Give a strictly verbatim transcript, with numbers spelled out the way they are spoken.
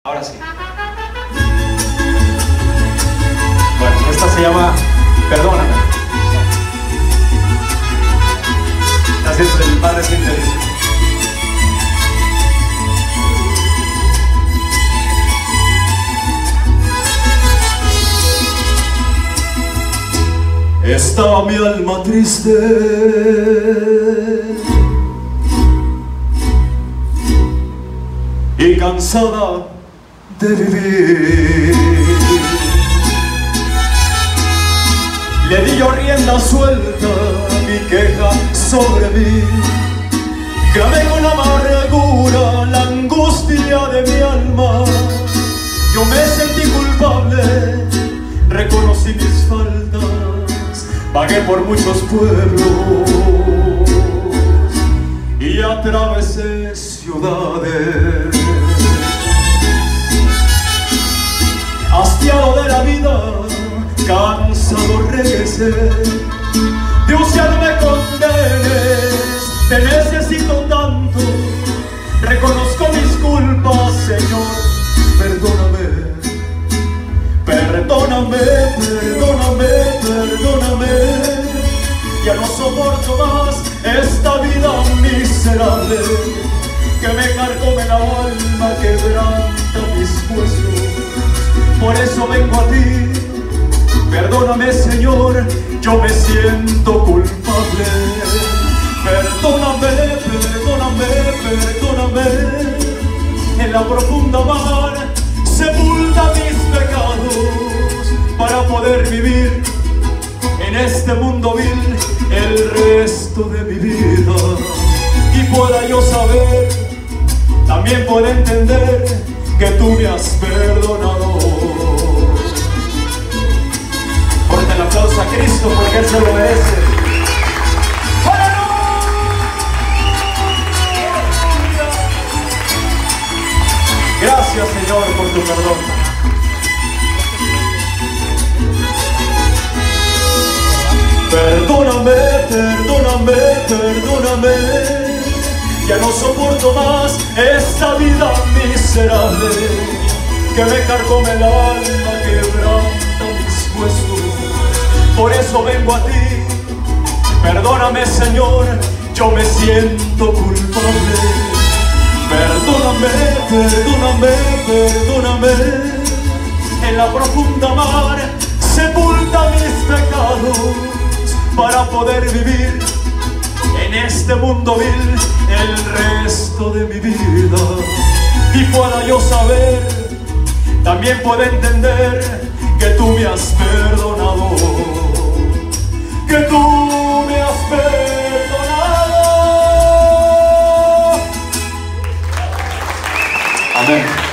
Ahora sí. Bueno, esta se llama Perdóname. Así es el más reciente disco. Estaba mi alma triste y cansada de vivir. Le di yo rienda suelta a mi queja sobre mí. Grabé con amargura la angustia de mi alma. Yo me sentí culpable, reconocí mis faltas, vagué por muchos pueblos y atravesé ciudades. Hastiado de la vida, cansado regresé. Dios, ya no me condenes, te necesito tanto. Reconozco mis culpas, Señor, perdóname. Perdóname, perdóname, perdóname. Ya no soporto más esta vida miserable que me carcome la alma, quebranta mis huesos. Por eso vengo a ti. Perdóname, Señor, yo me siento culpable. Perdóname, perdóname, perdóname. En la profunda mar sepulta mis pecados para poder vivir en este mundo vil el resto de mi vida. Y pueda yo saber, también pueda entender que tú me has perdonado. Fuerte el aplauso a Cristo porque Él se lo merece. Gracias, Señor, por tu perdón. Perdóname, perdóname, perdóname. Ya no soporto más esta vida miserable que me carcome el alma, quebranta mis huesos. Por eso vengo a ti. Perdóname, Señor, yo me siento culpable. Perdóname, perdóname, perdóname. En la profunda mar sepulta mis pecados para poder vivir en este mundo vil el resto de mi vida. Y pueda yo saber, también pueda entender que tú me has perdonado, que tú me has perdonado. Amén.